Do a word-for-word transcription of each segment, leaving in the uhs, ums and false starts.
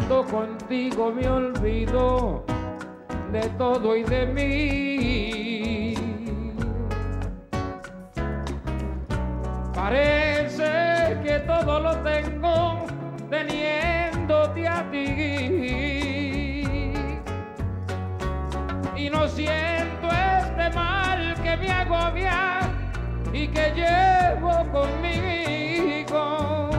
Cuando contigo me olvido de todo y de mí, parece que todo lo tengo teniéndote a ti, y no siento este mal que me agobia y que llevo conmigo,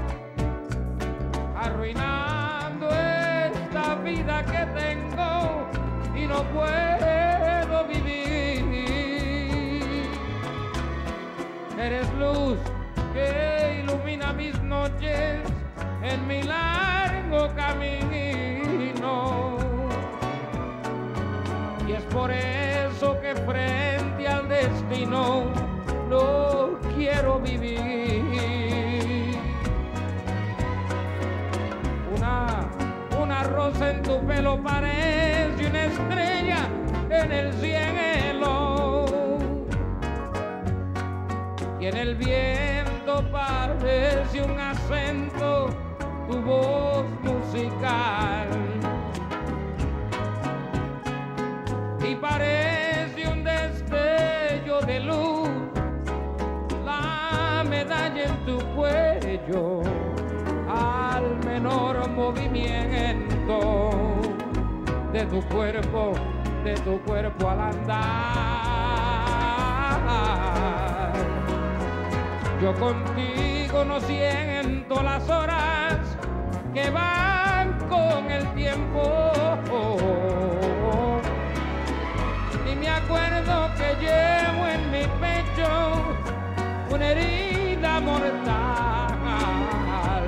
arruinando esta vida que tengo y no puedo vivir. Eres luz que ilumina mis noches en mi largo camino, y es por eso que frente al destino no quiero vivir. Una, una rosa en tu pelo parece una estrella en el cielo, y en el viento parece un acento tu voz musical, y parece un destello de luz la medalla en tu cuello al menor movimiento de tu cuerpo, de tu cuerpo al andar. Yo contigo no siento las horas que van con el tiempo, y me acuerdo que llevo en mi pecho una herida mortal.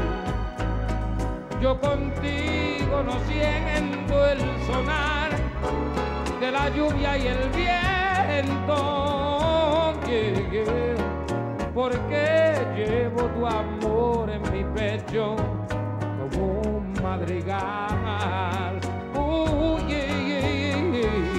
Yo contigo no siento el sonar de la lluvia y el viento, yeah, yeah, porque llevo tu amor en mi pecho como un madrigal. Uh, yeah, yeah, yeah.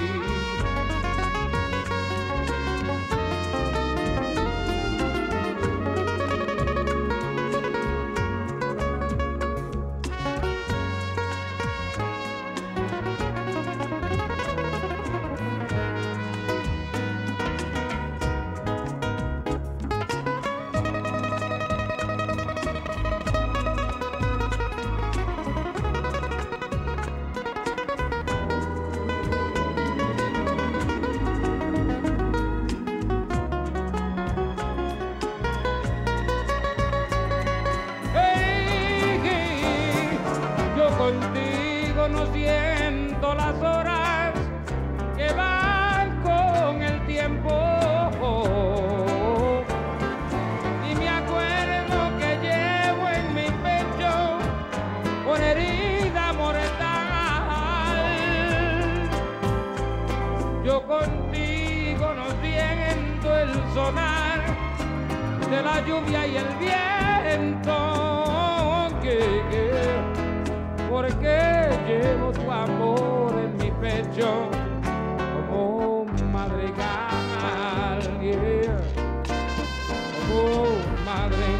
Contigo no siento las horas que van con el tiempo, y me acuerdo que llevo en mi pecho una herida mortal. Yo contigo no siento el sonar de la lluvia y el viento, que, que porque llevo tu amor en mi pecho como un madrigal, yeah, como un madrigal.